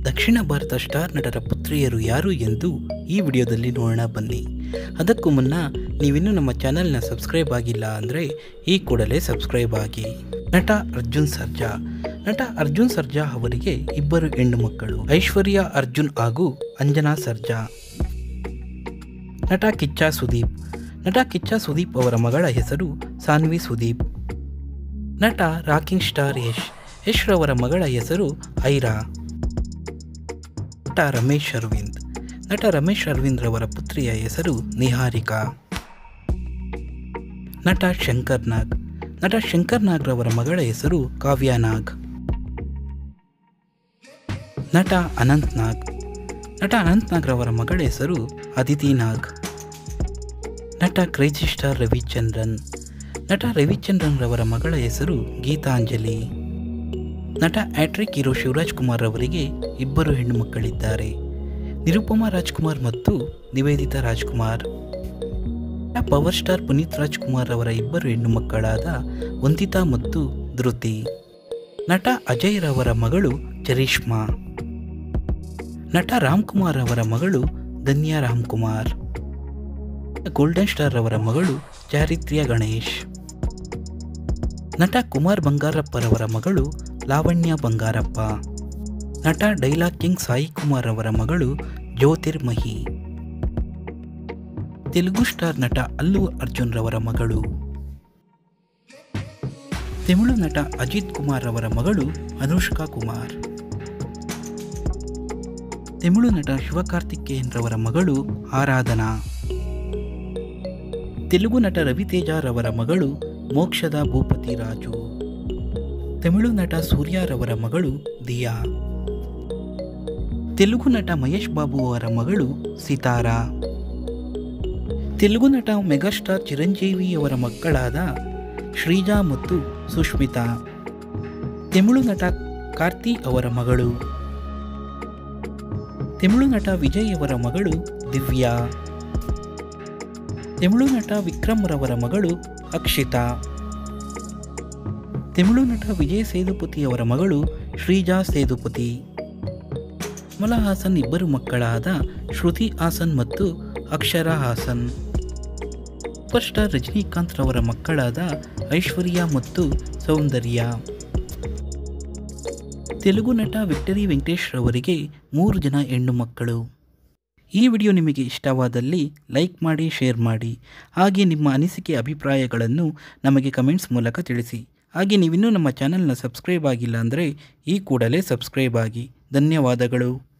ದಕ್ಷಿಣ Bharat star ನಟರ ಪುತ್ರಿಯರು ಯಾರು ಎಂದು ಈ ವಿಡಿಯೋದಲ್ಲಿ ನೋಡೋಣ ಬನ್ನಿ. ಅದಕ್ಕೂ ಮುನ್ನ ನೀವಿನ್ನೂ ನಮ್ಮ ಚಾನೆಲ್ನ ಸಬ್ಸ್ಕ್ರೈಬ್ ಆಗಿಲ್ಲ ಅಂದರೆ ಈ ಕೂಡಲೇ ಸಬ್ಸ್ಕ್ರೈಬ್ ಆಗಿ. ನಟ ಅರ್ಜುನ್ ಸರ್ಜಾ. ನಟ ಅರ್ಜುನ್ ಸರ್ಜಾ ಅವರಿಗೆ ಇಬ್ಬರು ಹೆಣ್ಣು ಮಕ್ಕಳು, ಐಶ್ವರ್ಯ ಅರ್ಜುನ್ ಹಾಗೂ ಅಂಜನಾ ಸರ್ಜಾ. ನಟ ಕಿಚ್ಚ ಸುದೀಪ್. ನಟ ಕಿಚ್ಚ ಸುದೀಪ್ ಅವರ ಮಗಳ ಹೆಸರು ಸಾನ್ವಿ ಸುದೀಪ್. ನಟ ರಾಕಿಂಗ್ ಸ್ಟಾರ್ ಯಶ್ ರವರ ಮಗಳ ಹೆಸರು ಐರಾ. ನಟ ರಮೇಶ್ ಅರವಿಂದ್. ನಟ ರಮೇಶ್ ಅರವಿಂದ್ ರವರ ಪುತ್ರಿಯ ಹೆಸರು ನಿಹಾರಿಕಾ. ನಟ ಶಂಕರ್ ನಾಗ್. ನಟ ಶಂಕರ್ ನಾಗ್ ರವರ ಮಗಳ ಹೆಸರು ಕಾವ್ಯ ನಾಗ್. ನಟ ಅನಂತ್ ನಾಗ್. ನಟ ಅನಂತ್ ನಾಗ್ ರವರ ಮಗಳ ಹೆಸರು ಅದಿತಿ ನಾಗ್. ನಟ ಕ್ರೇಜಿ ಸ್ಟಾರ್ ರವಿಚಂದ್ರನ್. ನಟ ರವಿಚಂದ್ರನ್ ರವರ ಮಗಳ ಹೆಸರು ಗೀತಾಂಜಲಿ. ನಟ ಹ್ಯಾಟ್ರಿಕ್ ಹೀರೋ ಶಿವರಾಜ್ ಕುಮಾರ್ ಅವರಿಗೆ ಇಬ್ಬರು ಹೆಣ್ಣು ಮಕ್ಕಳಿದ್ದಾರೆ, ನಿರುಪಮಾ ರಾಜ್ಕುಮಾರ್ ಮತ್ತು ನಿವೇದಿತಾ ರಾಜ್ಕುಮಾರ್. ಪವರ್ ಸ್ಟಾರ್ ಪುನೀತ್ ರಾಜ್ಕುಮಾರ್ ಅವರ ಇಬ್ಬರು ಹೆಣ್ಣು ಮಕ್ಕಳಾದ ವಂದಿತಾ ಮತ್ತು ಧೃತಿ. ನಟ ಅಜಯ್ ರವರ ಮಗಳು ಚರಿಷ್ಮಾ. ನಟ ರಾಮ್ಕುಮಾರ್ ಅವರ ಮಗಳು ಧನ್ಯಾ ರಾಮ್ಕುಮಾರ್. ಗೋಲ್ಡನ್ ಸ್ಟಾರ್ ಅವರ ಮಗಳು ಚಾರಿತ್ರ್ಯ ಗಣೇಶ್. ನಟ ಕುಮಾರ್ ಬಂಗಾರಪ್ಪರವರ ಮಗಳು ಲಾವಣ್ಯ ಬಂಗಾರಪ್ಪ. ನಟ ಡೈಲಾಗ್ ಕಿಂಗ್ ಸಾಯಿ ಕುಮಾರ್ ಅವರ ಮಗಳು ಜ್ಯೋತಿರ್ಮಹಿ. ತೆಲುಗು ಸ್ಟಾರ್ ನಟ ಅಲ್ಲು ಅರ್ಜುನ್ ರವರ ಮಗಳು. ತಮಿಳು ನಟ ಅಜಿತ್ ಕುಮಾರ್ ಅವರ ಮಗಳು ಅನುಷ್ಕಾ ಕುಮಾರ್. ತಮಿಳು ನಟ ಶಿವಕಾರ್ತಿಕೇಯನ್ ರವರ ಮಗಳು ಆರಾಧನಾ. ತೆಲುಗು ನಟ ರವಿತೇಜ ರವರ ಮಗಳು ಮೋಕ್ಷದ ಭೂಪತಿ ರಾಜು. ತಮಿಳು ನಟ ಸೂರ್ಯ ರವರ ಮಗಳು ದಿಯಾ. ತೆಲುಗು ನಟ ಮಹೇಶ್ ಬಾಬು ಅವರ ಮಗಳು ಸಿತಾರಾ. ತೆಲುಗು ನಟ ಮೆಗಾಸ್ಟಾರ್ ಚಿರಂಜೀವಿ ಅವರ ಮಕ್ಕಳಾದ ಶ್ರೀಜಾ ಮತ್ತು ಸುಷ್ಮಿತಾ. ತಮಿಳು ನಟ ಕಾರ್ತಿ ಅವರ ಮಗಳು. ತಮಿಳು ನಟ ವಿಜಯ್ ಅವರ ಮಗಳು ದಿವ್ಯಾ. ತಮಿಳು ನಟ ವಿಕ್ರಮ್ ರವರ ಮಗಳು ಅಕ್ಷಿತಾ. ತಮಿಳು ನಟ ವಿಜಯ್ ಸೇದುಪತಿ ಅವರ ಮಗಳು ಶ್ರೀಜಾ ಸೇದುಪತಿ. ಕಮಲ ಹಾಸನ್ ಇಬ್ಬರು ಮಕ್ಕಳಾದ ಶ್ರುತಿ ಹಾಸನ್ ಮತ್ತು ಅಕ್ಷರಾ ಹಾಸನ್. ಸೂಪರ್ ಸ್ಟಾರ್ ರಜನಿಕಾಂತ್ ರವರ ಮಕ್ಕಳಾದ ಐಶ್ವರ್ಯ ಮತ್ತು ಸೌಂದರ್ಯ. ತೆಲುಗು ನಟ ವಿಕ್ಟರಿ ವೆಂಕಟೇಶ್ ರವರಿಗೆ 3 ಜನ ಹೆಣ್ಣು ಮಕ್ಕಳು. ಈ ವಿಡಿಯೋ ನಿಮಗೆ ಇಷ್ಟವಾದಲ್ಲಿ ಲೈಕ್ ಮಾಡಿ, ಶೇರ್ ಮಾಡಿ, ಹಾಗೆ ನಿಮ್ಮ ಅನಿಸಿಕೆ ಅಭಿಪ್ರಾಯಗಳನ್ನು ನಮಗೆ ಕಮೆಂಟ್ಸ್ ಮೂಲಕ ತಿಳಿಸಿ. ಹಾಗೆ ನೀವಿನ್ನೂ ನಮ್ಮ ಚಾನೆಲ್ನ ಸಬ್ಸ್ಕ್ರೈಬ್ ಆಗಿಲ್ಲ ಅಂದರೆ ಈ ಕೂಡಲೇ ಸಬ್ಸ್ಕ್ರೈಬ್ ಆಗಿ. ಧನ್ಯವಾದಗಳು.